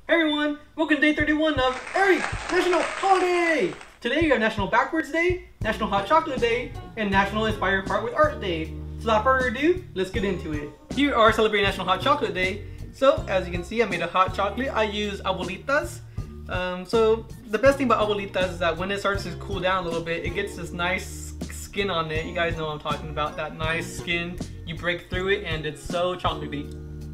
Hey everyone, welcome to day 31 of every national holiday! Today we have National Backwards Day, National Hot Chocolate Day, and National Inspired Part with Art Day. So without further ado, let's get into it. Here are celebrating National Hot Chocolate Day. So as you can see, I made a hot chocolate. I use abuelitas. So the best thing about abuelitas is that when it starts to cool down a little bit, it gets this nice skin on it. You guys know what I'm talking about, that nice skin. You break through it and it's so chocolatey.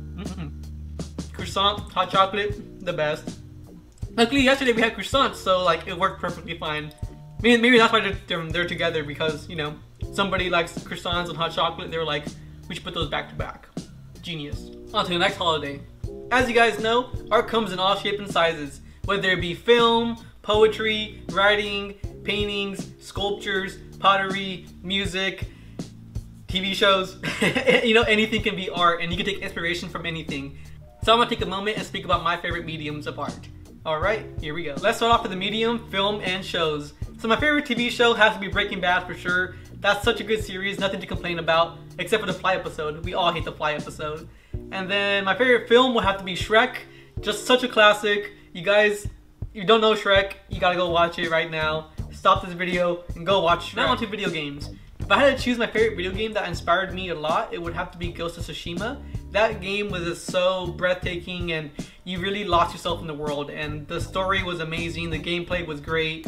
Croissant, hot chocolate, the best. Luckily yesterday we had croissants, so like it worked perfectly fine. Maybe that's why they're together, because you know somebody likes croissants and hot chocolate. They were like, we should put those back to back. Genius. On to the next holiday. As you guys know, art comes in all shapes and sizes, whether it be film, poetry, writing, paintings, sculptures, pottery, music, TV shows. You know, anything can be art, and you can take inspiration from anything. So I'm gonna take a moment and speak about my favorite mediums of art. Alright, here we go. Let's start off with the medium, film, and shows. So my favorite TV show has to be Breaking Bad for sure. That's such a good series, nothing to complain about, except for the Fly episode. We all hate the Fly episode. And then my favorite film will have to be Shrek. Just such a classic. You guys, you don't know Shrek, you gotta go watch it right now. Stop this video and go watch Shrek. Now on to video games. If I had to choose my favorite video game that inspired me a lot, it would have to be Ghost of Tsushima. That game was just so breathtaking, and you really lost yourself in the world, and the story was amazing, the gameplay was great.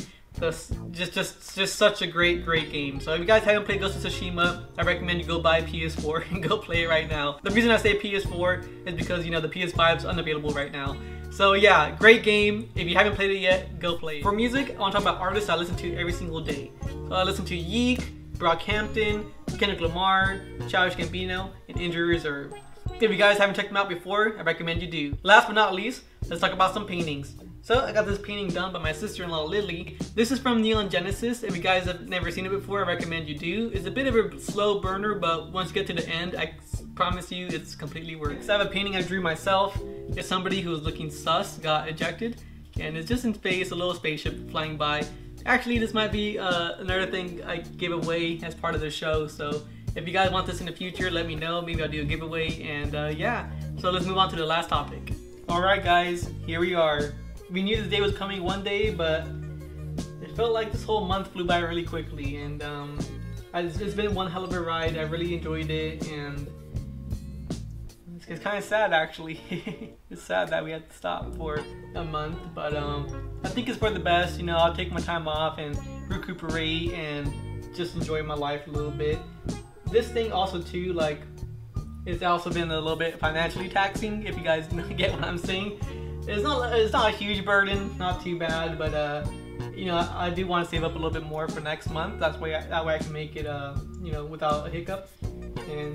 Just such a great game. So if you guys haven't played Ghost of Tsushima, I recommend you go buy a PS4 and go play it right now. The reason I say PS4 is because, you know, the PS5 is unavailable right now. So yeah, great game. If you haven't played it yet, go play it. For music, I want to talk about artists I listen to every single day. So I listen to Yeek, Brockhampton, Kendrick Lamar, Childish Gambino, and Injury Reserve. If you guys haven't checked them out before, I recommend you do. Last but not least, let's talk about some paintings. So I got this painting done by my sister-in-law Lily. This is from Neon Genesis. If you guys have never seen it before, I recommend you do. It's a bit of a slow burner, but once you get to the end, I promise you it's completely worth it. So I have a painting I drew myself. It's somebody who was looking sus, got ejected, and it's just in space, a little spaceship flying by. Actually, this might be another thing I give away as part of the show, so if you guys want this in the future, let me know. Maybe I'll do a giveaway, and yeah. So let's move on to the last topic. Alright guys, here we are. We knew this day was coming one day, but it felt like this whole month flew by really quickly, and it's been one hell of a ride. I really enjoyed it, and it's kind of sad actually. It's sad that we had to stop for a month, but I think it's for the best. You know, I'll take my time off and recuperate and just enjoy my life a little bit. This thing also too, like, it's also been a little bit financially taxing, if you guys get what I'm saying. It's not a huge burden, not too bad, but you know, I do want to save up a little bit more for next month. That way I can make it you know, without a hiccup. And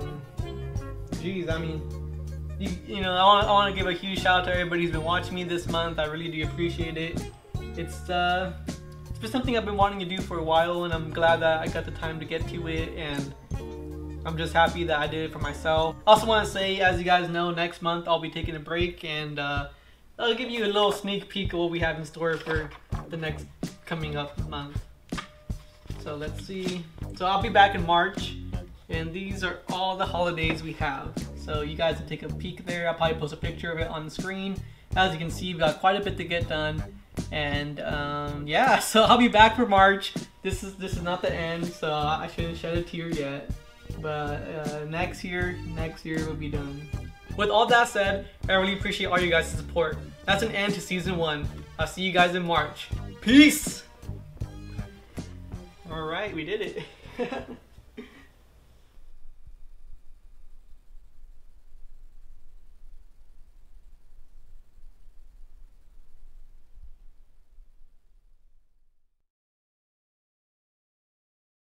geez, I mean, you know, I want to give a huge shout out to everybody who's been watching me this month. I really do appreciate it. It's been something I've been wanting to do for a while, and I'm glad that I got the time to get to it, and I'm just happy that I did it for myself. Also want to say, as you guys know, next month I'll be taking a break, and I'll give you a little sneak peek of what we have in store for the next coming up month. So let's see. So I'll be back in March, and these are all the holidays we have. So you guys can take a peek there. I'll probably post a picture of it on the screen. As you can see, we've got quite a bit to get done. And yeah, so I'll be back for March. This is not the end, so I shouldn't shed a tear yet. But next year we'll be done. With all that said, I really appreciate all you guys' support. That's an end to season 1. I'll see you guys in March. Peace! Alright, we did it.